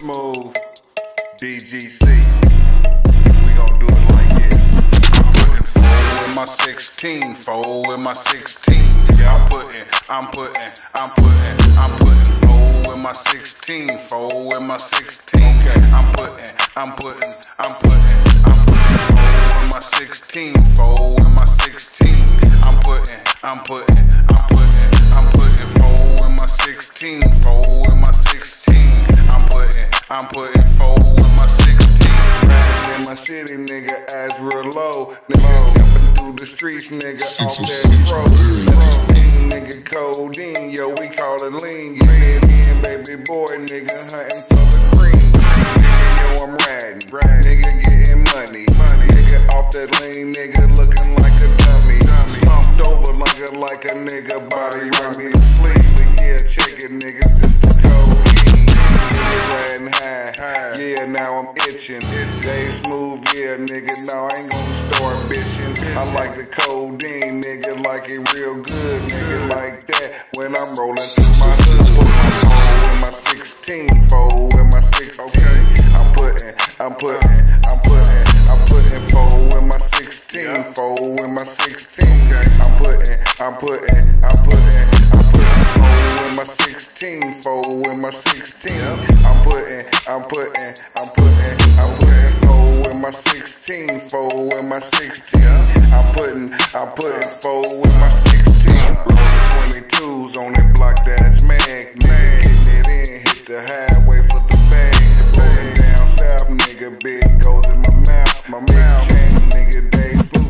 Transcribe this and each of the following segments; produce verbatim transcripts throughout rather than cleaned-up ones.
Smooth, D G C. We gon' do it like this. I'm putting four in my sixteen, four in my sixteen. I'm putting, I'm putting, I'm putting, I'm putting four in my sixteen, four in my sixteen. I'm putting, I'm putting, I'm putting, I'm putting four in my sixteen, four in my sixteen. I'm putting, I'm putting, I'm putting, I'm putting four in my sixteen, four in my sixteen. I'm putting, I'm putting four in my sixteen. Riding in my city, nigga, eyes real low. Nigga jumping through the streets, nigga, off that pro. Lean, nigga, codeine, yo, we call it lean. Get it in, baby boy, nigga, hunting for the green. Nigga, yo, I'm riding, nigga, getting money. Nigga, off that lean, nigga, looking like a dummy. Slumped over like a, like a nigga, body rock me to sleep. But yeah, check it, nigga, just the codeine. Nigga, riding high, yeah, now I'm itching. Jay Smooth, yeah, nigga, now I ain't gonna start bitching. I like the codeine, nigga, like it real good, nigga, like that. When I'm rolling through my hood, put my four in my sixteen, four in my sixteen. I'm putting, I'm putting, I'm putting, I'm putting four in my sixteen, four in my sixteen. I'm putting, I'm putting, I'm putting, I'm putting four in my sixteen, four in my sixteen. I'm putting, I'm putting, I'm putting, I'm putting four in my sixteen, four in my sixteen. I'm putting, I'm putting four in my sixteen. Rolling twenty-twos on that block that's mag. Nigga getting it in, hit the highway for the bag. Rolling down south, nigga, big goes in my mouth. My mouth chain, nigga, they smooth.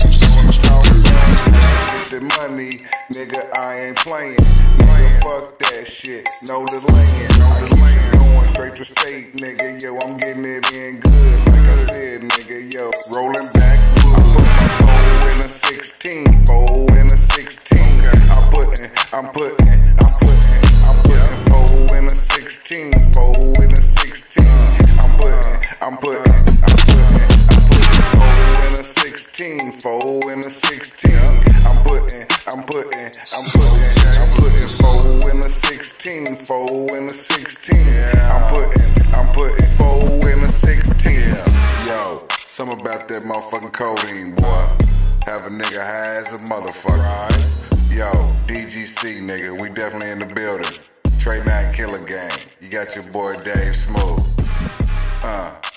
Get the money, nigga, I ain't playing. Nigga, fuck that shit, no delaying. I keep it going straight to state, nigga, yo, I'm getting it in good. Like I said, nigga, yo, rolling back wood. I put my four in a sixteen, four in a sixteen. I'm putting, I'm putting, I'm putting, I'm putting four in a sixteen, four in a sixteen. I'm putting, I'm putting, I'm putting, I'm putting four in a sixteen, four in a sixteen. I'm putting, I'm putting, I'm putting, I'm putting four in a sixteen, four in a sixteen. I'm putting, I'm putting four in a sixteen. Yo, something about that motherfucking codeine, boy. Have a nigga high as a motherfucker. Yo, D G C, nigga, we definitely in the building. Trey nine Killer Gang. You got your boy Dave Smooth. Uh.